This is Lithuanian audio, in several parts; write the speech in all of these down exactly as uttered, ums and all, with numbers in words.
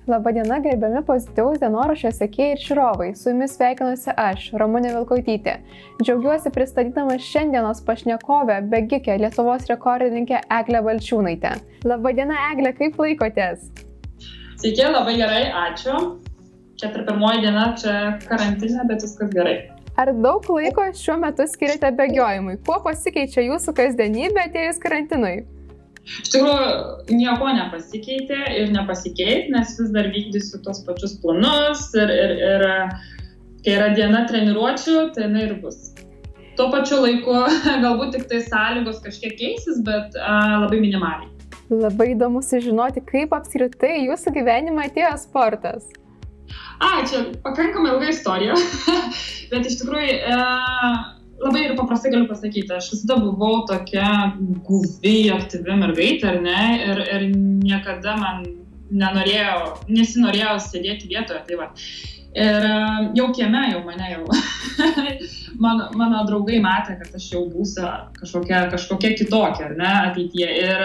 Labadiena, gerbiami pozityvaus dienoraščio sekėjai ir žiūrovai. Su jumis sveikinuosi aš, Ramunė Vilkautytė. Džiaugiuosi pristatydama šiandienos pašnekovę, bėgikę Lietuvos rekordininkę Eglę Balčiūnaitę. Labadiena, Egle, kaip laikotės? Sveiki, labai gerai, ačiū. Čia per pirmoji diena, čia karantinė, bet viskas gerai. Ar daug laiko šiuo metu skiriate bėgiojimui? Kuo pasikeičia jūsų kasdienybė atėjus karantinui? Iš tikrųjų, nieko nepasikeitė ir nepasikeis, nes vis dar vykdysiu tos pačius planus ir, ir, ir kai yra diena treniruočių, tai jinai ir bus. Tuo pačiu laiku galbūt tik tai sąlygos kažkiek keisis, bet a, labai minimaliai. Labai įdomu sužinoti, kaip apskritai jūsų gyvenime atėjo sportas. A, čia pakankamai ilga istorija, bet iš tikrųjų e, labai ir paprastai galiu pasakyti, aš visada buvau tokia guvi, aktyvi mergaitė, ar ne, ir, ir niekada man nenorėjau, nesinorėjau sėdėti vietoje, tai va. Ir jau kieme jau mane jau, mano, mano draugai matė, kad aš jau būsiu kažkokia, kažkokia kitokia, ar ne, ateityje. Ir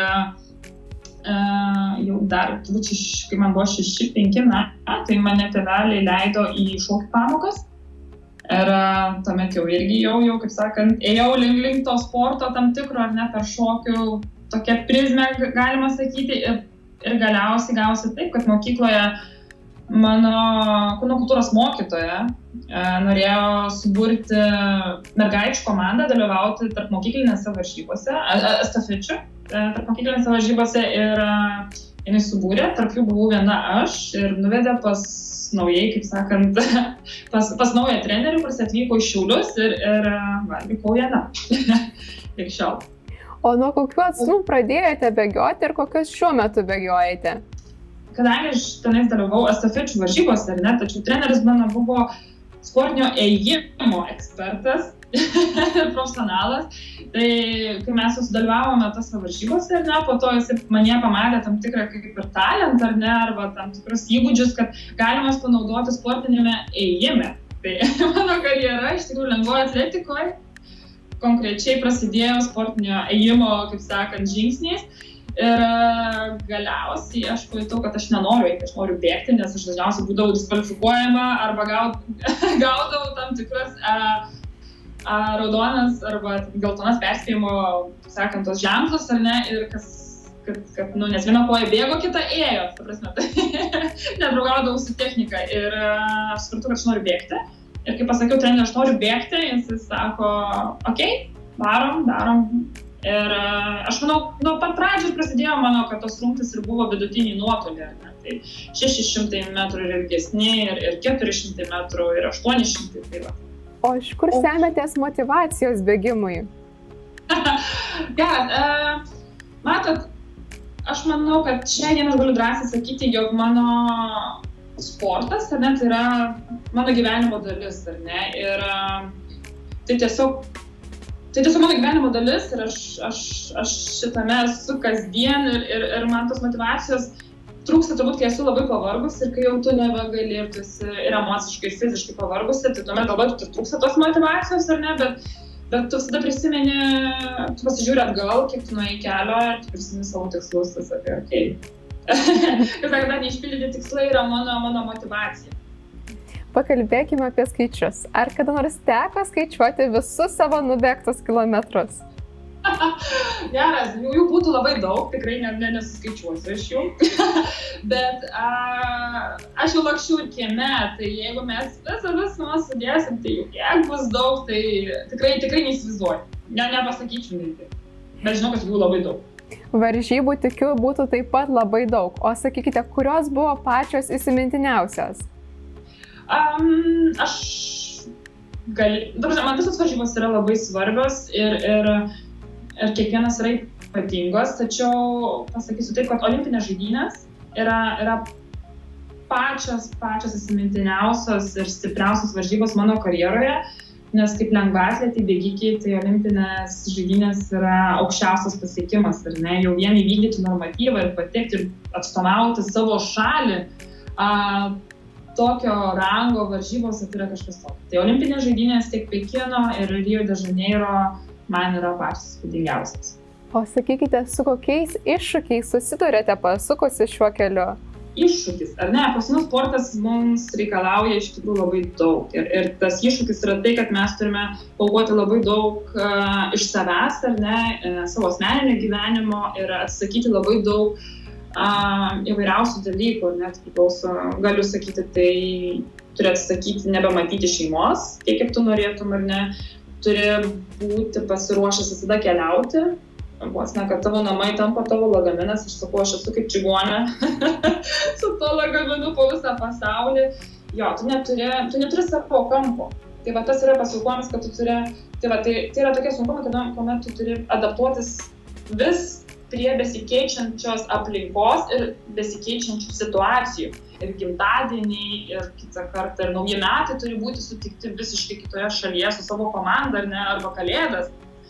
uh, jau dar, turbūt, kai man buvo šeši penki metai, mane tėveliai leido į šokių pamokas. Ir tuomet jau irgi jau, jau, kaip sakant, ėjau link, link to sporto tam tikro, ar ne, per šokių tokią prizmę, galima sakyti, ir, ir galiausiai gausi taip, kad mokykloje mano kūno kultūros mokytoja e, norėjo suburti mergaičių komandą, dalyvauti tarp mokyklinėse varžybose, estafečių, tarp mokyklinėse varžybose ir jinai subūrė, tarp jų buvau viena aš ir nuvedė pas naujai, kaip sakant, pas, pas naują trenerių, kuris atvyko iš Šiaulius ir, ir va, vykau viena iki šiol. O nuo kokių atstumų pradėjote bėgioti ir kokius šiuo metu bėgiojate? Kadangi aš tenais dalyvau estafečių varžybos, ar ne, tačiau treneris mano buvo sportinio ėjimo ekspertas, profesionalas, tai kai mes susidalyvavome tose varžybose, ar ne, po to jis mane pamatė tam tikrą kaip ir talentą, ar ne, arba tam tikrus įgūdžius, kad galima panaudoti sportinėme ėjime. Tai mano karjera iš tikrųjų lengvoje atletikoje konkrečiai prasidėjo sportinio ėjimo, kaip sakant, žingsniais. Ir galiausiai aš pajutau, kad aš nenoriu eiti, aš noriu bėgti, nes aš dažniausiai būdavau diskvalifikuojama arba gaudavau tam tikras a, a, raudonas arba geltonas perspėjimo, sakant, tos ženklus, ar ne, ir kas, kad, kad nu, nes viena koja bėgo, kita ėjo, ta prasme, tai nedraugaudavau su technika ir aš supratau, kad aš noriu bėgti. Ir kai pasakiau treneriui, aš noriu bėgti, jis sako, okei, okay, darom, darom. Ir aš manau, nuo pat pradžios prasidėjo mano, kad tos rungtys ir buvo vidutiniai nuotoliai, ar ne, tai šeši šimtai metrų ir ilgesni, ir, ir keturi šimtai metrų, ir aštuoni šimtai, tai va. O iš kur semiatės motyvacijos bėgimui? Geras, e, matot, aš manau, kad šiandien aš galiu drąsiai sakyti, jog mano sportas, ar ne, tai yra mano gyvenimo dalis, ar ne, ir tai tiesiog Tai tiesiog mano gyvenimo dalis ir aš, aš, aš šitame esu kasdien ir, ir, ir man tos motyvacijos trūksta turbūt, kai esu labai pavargus ir kai jau tu nebegali ir tu esi ir emociškai, ir fiziškai pavargusi, tai tuomet galbūt tu trūksta tos motyvacijos ar ne, bet, bet tu visada prisimeni, tu pasižiūri atgal, kiek tu nuėjai kelio ir tu prisimeni savo tikslus, tai sakai, okei. Okay. Kaip sakė, dar neišpildyti tikslai yra mano, mano motyvacija. Pakalbėkime apie skaičius. Ar kada nors teko skaičiuoti visus savo nubėgtus kilometrus? Geras, jų, jų būtų labai daug, tikrai ne, ne, nesuskaičiuosiu iš jų. Bet a, aš jau lakščiau ir kieme, tai jeigu mes visą visą sudėsim, tai jau kiek bus daug, tai tikrai, tikrai neįsivaizduoju. Ne, nepasakyčiau netgi, bet žinau, kad jų labai daug. Varžybų, tikiu, būtų taip pat labai daug. O sakykite, kurios buvo pačios įsimintiniausios? Um, aš gali, man visos varžybos yra labai svarbios ir, ir, ir kiekvienas yra ypatingos, tačiau pasakysiu taip, kad olimpinės žaidynės yra, yra pačios, pačios įsimintiniausios ir stipriausios varžybos mano karjeroje, nes kaip lengvaatletei, bėgikiai, tai olimpinės žaidynės yra aukščiausias pasiekimas, ar ne, jau vien įvykdyti normatyvą ir patekti ir atstovauti savo šalį. A, tokio rango varžybose tai yra kažkas tokio. Tai olimpinės žaidynės tiek Pekino ir Rio de Janeiro man yra pačios įspūdingiausios. O sakykite, su kokiais iššūkiais susidurėte pasukusi šiuo keliu? iššūkis, ar ne? Profesionalus sportas mums reikalauja iš tikrųjų labai daug. Ir, ir tas iššūkis yra tai, kad mes turime paaukoti labai daug uh, iš savęs, ar ne, uh, savo asmeninio gyvenimo ir atsakyti labai daug uh, įvairiausių dalykų. Net priklauso, galiu sakyti, tai turi atsakyti nebematyti šeimos, tiek kaip tu norėtum, ar ne. Turi būti pasiruošęs visada keliauti. Vos ne, kad tavo namai tampa tavo lagaminas, aš sakau, aš esu kaip čigonė su to lagaminu po visą pasaulį. Jo, tu neturi, tu neturi savo kampo. Tai va tas yra pasiaukojimas, kad tu turi, tai va, tai, tai yra tokie sunkumai, kuomet tu turi adaptuotis vis prie besikeičiančios aplinkos ir besikeičiančių situacijų. Ir gimtadieniai, ir kitą kartą, ir nauji metai turi būti sutikti visiškai kitoje šalyje su savo komanda, ar ne, arba kalėdas.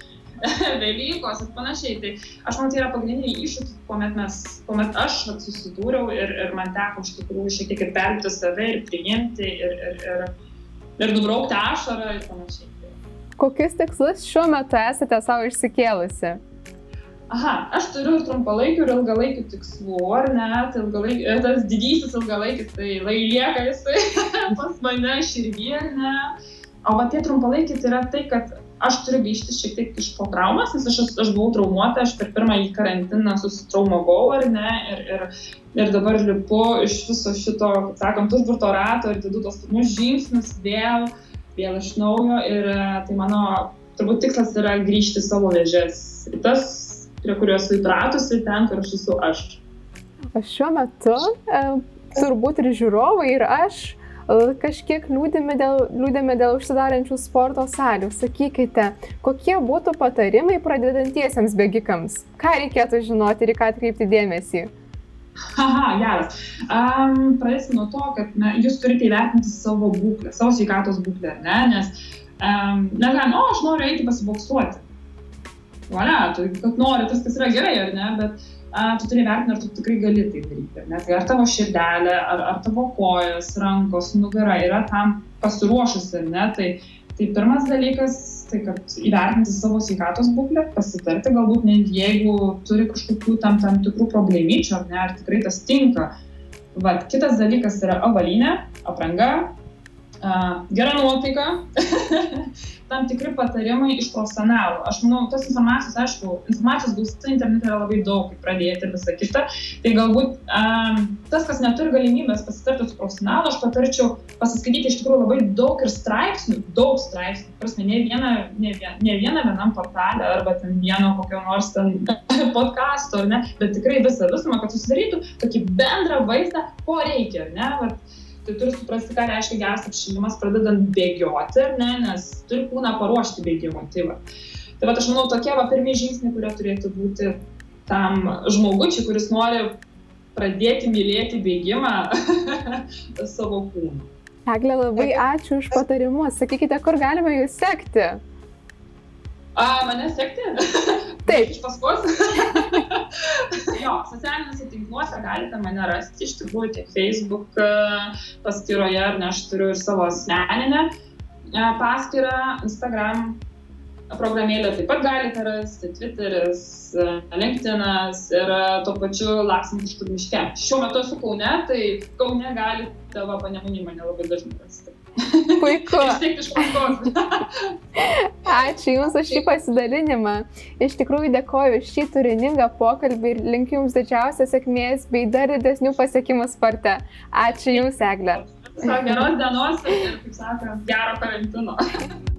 Velykos ir panašiai. Tai aš manau, tai yra pagrindiniai iššūkiai, kuomet, mes, kuomet aš susidūriau ir, ir man teko iš tikrųjų šiek tiek ir perlipti save ir priimti ir, ir, ir, ir nubraukti ašarą ir panašiai. Kokius tikslus šiuo metu esate savo išsikėlusi? Aha, aš turiu ir trumpalaikių ir ilgalaikių tikslų, ar ne? Tai ilgalaik, tas didysis ilgalaikis, tai lai lieka jisai pas mane širdyje, ar ne? O va tie trumpalaikiai tai yra tai, kad aš turiu grįžti šiek tiek iš po traumas, nes aš, aš buvau traumuota, aš per pirmąjį karantiną susitraumavau, ar ne, ir, ir, ir dabar lipu iš viso šito, kaip sakant, užburto rato ir dedu tos pirmus žingsnius vėl, vėl iš naujo ir tai mano turbūt tikslas yra grįžti savo vėžes, tas, prie kurio esu įpratusi, ten, kur aš esu aš. O šiuo metu e, turbūt ir žiūrovai, ir aš kažkiek liūdime dėl, liūdime dėl užsidarančių sporto salių. Sakykite, kokie būtų patarimai pradedantiesiems bėgikams? Ką reikėtų žinoti ir į ką atkreipti dėmesį? Aha, geras. Um, Pradėsim nuo to, kad na, jūs turite įvertinti savo būklę, savo sveikatos būklę, ne? Nes um, negalime, o aš noriu eiti pasiboksuoti. Valia, tu kad nori, tas kas yra gerai, ar ne? Bet a, tu turi vertinti, ar tu tikrai gali tai daryti. Nes ar tavo širdelė, ar, ar tavo kojas, rankos, nugara yra tam pasiruošusi, ar ne? Tai, tai pirmas dalykas, tai kad įvertinti savo sveikatos būklę, pasitarti galbūt net jeigu turi kažkokių tam, tam tikrų problemyčių, ar ne, ar tikrai tas tinka. Vat, kitas dalykas yra avalynė, apranga, uh, gera nuotaika, tam tikri patarimai iš profesionalų. Aš manau, tos informacijos, aišku, informacijos gausa internete yra labai daug, kaip pradėti ir visą kitą. Tai galbūt um, tas, kas neturi galimybės pasitarti su profesionalu, aš patarčiau pasiskaityti iš tikrųjų labai daug ir straipsnių, daug straipsnių. Prasme, ne viena, ne viena, ne viena vienam portalė arba ten vieno kokio nors ten podcasto, ar ne, bet tikrai visą visumą, kad susidarytų tokį bendrą vaizdą, ko reikia, ar ne. Vat, tai turi suprasti, ką reiškia geras apšilimas, pradedant bėgioti, ar ne, nes turi kūną paruošti bėgimui. Tai va, tai va, aš manau, tokie va pirmieji žingsniai, kurie turėtų būti tam žmogučiui, kuris nori pradėti mylėti bėgimą savo kūną. Egle, labai ačiū už patarimus. Sakykite, kur galime jūs sekti? A, mane sekti? Taip. Iš paskos? Jo, socialiniuose tinkluose galite mane rasti, iš tikrųjų tiek Facebook paskyroje, ar ne, aš turiu ir savo asmeninę paskyrą, Instagram programėlę taip pat galite rasti, Twitteris, LinkedInas ir tuo pačiu laksim kažkur miške. Šiuo metu esu Kaune, tai Kaune galite va Panemunį mane labai dažnai rasti. Puiku. Iš paskos. Ačiū Jums už šį pasidalinimą. Iš tikrųjų dėkoju už šį turiningą pokalbį ir linkiu Jums didžiausios sėkmės bei dar didesnių pasiekimų sporte. Ačiū Jums, Egle. Geros dienos ir, kaip sakant, gero karantino.